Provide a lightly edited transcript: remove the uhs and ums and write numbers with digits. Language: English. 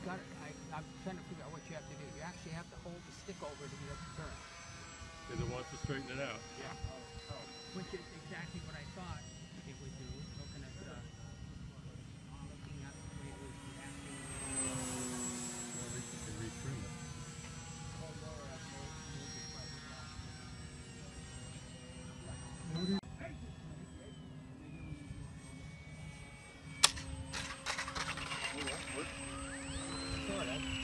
got it. I'm trying to figure out what you have to do. You actually have to hold the stick over to get it to turn. Because it wants to straighten it out. Yeah. Which is exactly what I thought it would do, looking at the way it was reacting. Well, at least you can retrim it. Sort of.